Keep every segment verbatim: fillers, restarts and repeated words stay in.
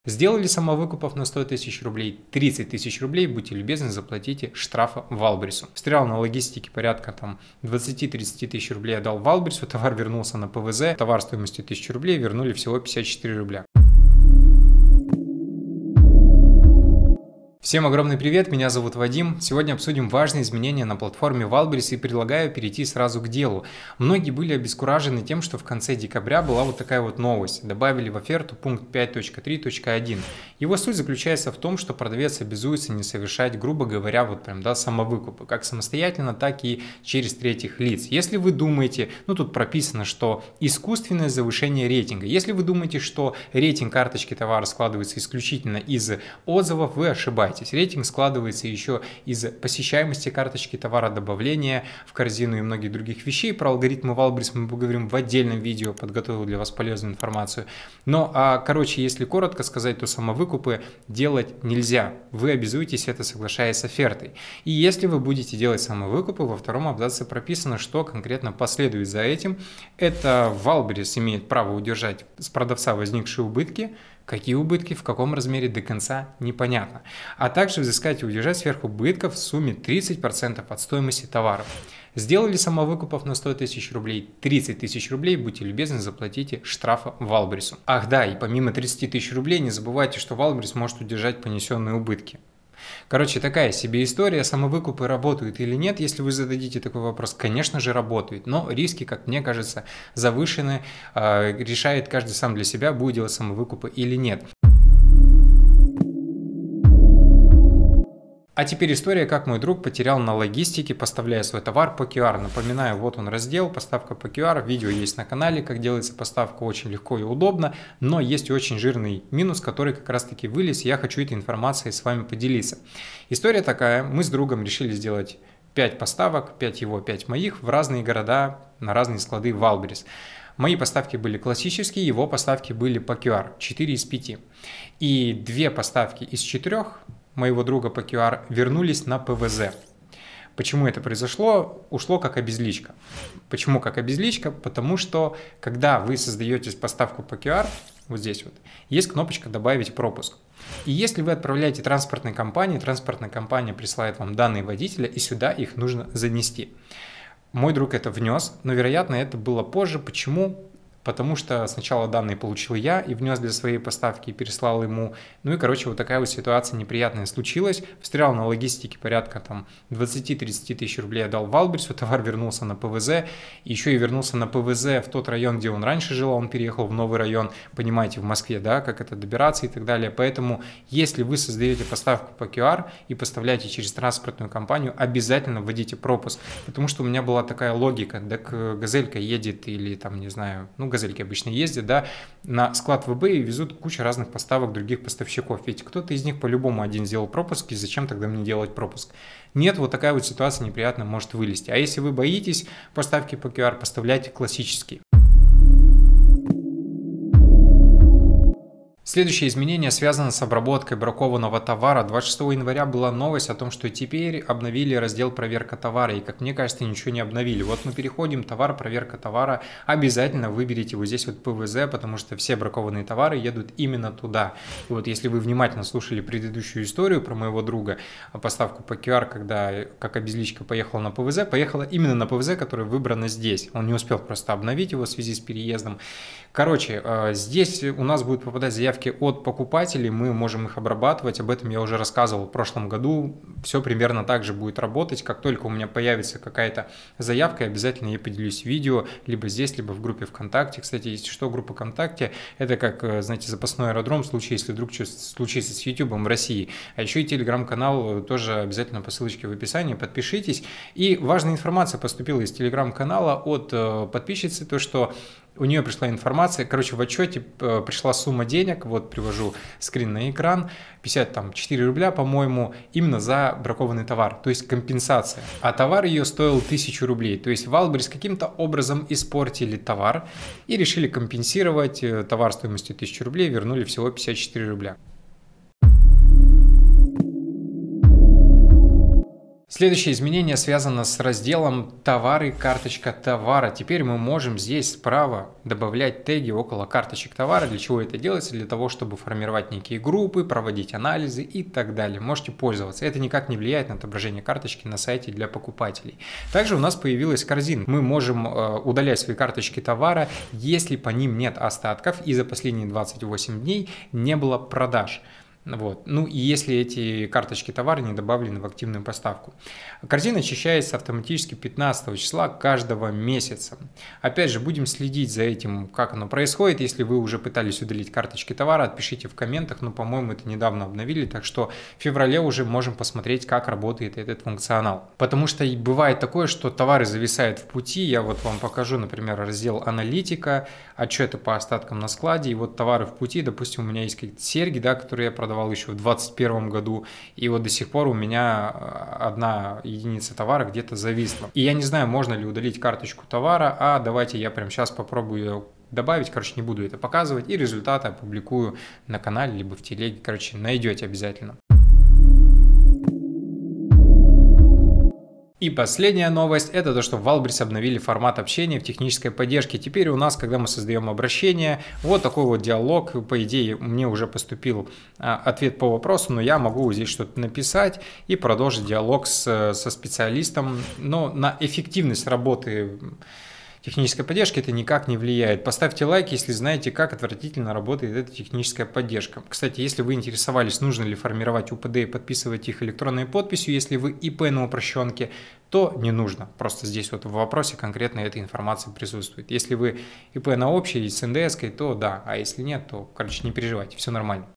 Сделали самовыкупов на сто тысяч рублей, тридцать тысяч рублей, будьте любезны, заплатите штрафа Валбересу. Встрял на логистике порядка там двадцать-тридцать тысяч рублей я дал Валбересу, товар вернулся на ПВЗ, товар стоимостью тысячу рублей вернули всего пятьдесят четыре рубля. Всем огромный привет, меня зовут Вадим. Сегодня обсудим важные изменения на платформе Валберес и предлагаю перейти сразу к делу. Многие были обескуражены тем, что в конце декабря была вот такая вот новость. Добавили в оферту пункт пять точка три точка один. Его суть заключается в том, что продавец обязуется не совершать, грубо говоря, вот прям, да, самовыкупы, как самостоятельно, так и через третьих лиц. Если вы думаете, ну тут прописано, что искусственное завышение рейтинга. Если вы думаете, что рейтинг карточки товара складывается исключительно из отзывов, вы ошибаетесь. Рейтинг складывается еще из посещаемости карточки товара, добавления в корзину и многих других вещей. Про алгоритмы Валберес мы поговорим в отдельном видео, подготовил для вас полезную информацию. Но, а, короче, если коротко сказать, то самовыкупы делать нельзя. Вы обязуетесь это, соглашаясь с офертой. И если вы будете делать самовыкупы, во втором абзаце прописано, что конкретно последует за этим. Это Валберес имеет право удержать с продавца возникшие убытки. Какие убытки, в каком размере до конца непонятно. А также взыскать и удержать сверхубытков в сумме тридцать процентов от стоимости товаров. Сделали самовыкупов на сто тысяч рублей, тридцать тысяч рублей, будьте любезны, заплатите штрафа Валбересу. Ах да, и помимо тридцати тысяч рублей не забывайте, что Валберес может удержать понесенные убытки. Короче, такая себе история, самовыкупы работают или нет, если вы зададите такой вопрос, конечно же работают, но риски, как мне кажется, завышены, э, решает каждый сам для себя, будет делать самовыкупы или нет. А теперь история, как мой друг потерял на логистике, поставляя свой товар по ку ар. Напоминаю, вот он раздел, поставка по ку ар, видео есть на канале, как делается поставка, очень легко и удобно, но есть и очень жирный минус, который как раз таки вылез, и я хочу этой информацией с вами поделиться. История такая, мы с другом решили сделать пять поставок, пять его, пять моих, в разные города, на разные склады Валберес. Мои поставки были классические, его поставки были по ку ар, четыре из пяти. И две поставки из четырех моего друга по ку ар вернулись на ПВЗ. Почему это произошло? Ушло как обезличка. Почему как обезличка? Потому что, когда вы создаете поставку по ку ар, вот здесь вот, есть кнопочка «Добавить пропуск». И если вы отправляете транспортной компании, транспортная компания присылает вам данные водителя, и сюда их нужно занести. Мой друг это внес, но, вероятно, это было позже. Почему? Потому что сначала данные получил я и внес для своей поставки и переслал ему. Ну и, короче, вот такая вот ситуация неприятная случилась. Встрял на логистике порядка там двадцать-тридцать тысяч рублей я дал Валбересу, товар вернулся на ПВЗ. Еще и вернулся на ПВЗ в тот район, где он раньше жил, он переехал в новый район, понимаете, в Москве, да, как это добираться и так далее. Поэтому, если вы создаете поставку по ку ар и поставляете через транспортную компанию, обязательно вводите пропуск. Потому что у меня была такая логика, так газелька едет или там, не знаю, ну, газельки обычно ездят, да, на склад вэ бэ и везут кучу разных поставок других поставщиков. Ведь кто-то из них по-любому один сделал пропуск, и зачем тогда мне делать пропуск? Нет, вот такая вот ситуация неприятно может вылезти. А если вы боитесь поставки по ку ар, поставляйте классические. Следующее изменение связано с обработкой бракованного товара. двадцать шестого января была новость о том, что теперь обновили раздел «Проверка товара». И, как мне кажется, ничего не обновили. Вот мы переходим, товар, проверка товара. Обязательно выберите вот здесь вот ПВЗ, потому что все бракованные товары едут именно туда. И вот если вы внимательно слушали предыдущую историю про моего друга, поставку по ку ар, когда как обезличка поехала на ПВЗ, поехала именно на ПВЗ, которое выбрано здесь. Он не успел просто обновить его в связи с переездом. Короче, здесь у нас будут попадать заявки от покупателей, мы можем их обрабатывать, об этом я уже рассказывал в прошлом году, все примерно так же будет работать, как только у меня появится какая-то заявка, я обязательно ей поделюсь видео, либо здесь, либо в группе ВКонтакте. Кстати, если что, группа ВКонтакте, это как, знаете, запасной аэродром в случае, если вдруг что случится с ютубом в России, а еще и телеграм-канал, тоже обязательно по ссылочке в описании, подпишитесь. И важная информация поступила из телеграм-канала от подписчицы, то что у нее пришла информация, короче, в отчете пришла сумма денег, вот привожу скрин на экран, пятьдесят четыре рубля, по-моему, именно за бракованный товар, то есть компенсация. А товар ее стоил тысячу рублей, то есть Валберес каким-то образом испортили товар и решили компенсировать товар стоимостью тысячу рублей, вернули всего пятьдесят четыре рубля. Следующее изменение связано с разделом «Товары», «Карточка товара». Теперь мы можем здесь справа добавлять теги около карточек товара. Для чего это делается? Для того, чтобы формировать некие группы, проводить анализы и так далее. Можете пользоваться. Это никак не влияет на отображение карточки на сайте для покупателей. Также у нас появилась корзина. Мы можем э, удалять свои карточки товара, если по ним нет остатков и за последние двадцать восемь дней не было продаж. Вот. Ну и если эти карточки товара не добавлены в активную поставку. Корзина очищается автоматически пятнадцатого числа каждого месяца. Опять же, будем следить за этим, как оно происходит. Если вы уже пытались удалить карточки товара, отпишите в комментах. Но, по-моему, это недавно обновили, так что в феврале уже можем посмотреть, как работает этот функционал. Потому что бывает такое, что товары зависают в пути. Я вот вам покажу, например, раздел «Аналитика», отчеты по остаткам на складе. И вот товары в пути, допустим, у меня есть какие-то серьги, да, которые я продавал еще в двадцать первом году, и вот до сих пор у меня одна единица товара где-то зависла. И я не знаю, можно ли удалить карточку товара, а давайте я прямо сейчас попробую ее добавить, короче, не буду это показывать, и результаты опубликую на канале, либо в телеге, короче, найдете обязательно. И последняя новость – это то, что в Валберес обновили формат общения в технической поддержке. Теперь у нас, когда мы создаем обращение, вот такой вот диалог. По идее, мне уже поступил а, ответ по вопросу, но я могу здесь что-то написать и продолжить диалог с, со специалистом. Но на эффективность работы технической поддержки это никак не влияет. Поставьте лайк, если знаете, как отвратительно работает эта техническая поддержка. Кстати, если вы интересовались, нужно ли формировать УПД и подписывать их электронной подписью, если вы ИП на упрощенке, то не нужно. Просто здесь вот в вопросе конкретно эта информация присутствует. Если вы ИП на общей с эн дэ эской, то да, а если нет, то, короче, не переживайте, все нормально.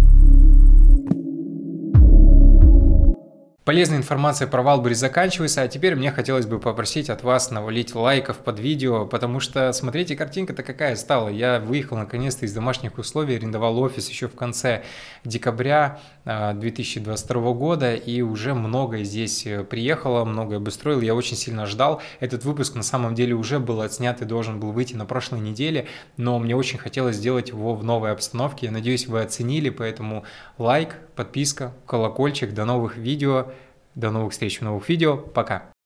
Полезная информация про Валберес заканчивается, а теперь мне хотелось бы попросить от вас навалить лайков под видео, потому что, смотрите, картинка-то какая стала. Я выехал наконец-то из домашних условий, арендовал офис еще в конце декабря две тысячи двадцать второго года, и уже многое здесь приехало, многое обустроил. Я очень сильно ждал. Этот выпуск на самом деле уже был отснят и должен был выйти на прошлой неделе, но мне очень хотелось сделать его в новой обстановке. Я надеюсь, вы оценили, поэтому лайк, подписка, колокольчик. До новых видео. До новых встреч в новых видео. Пока.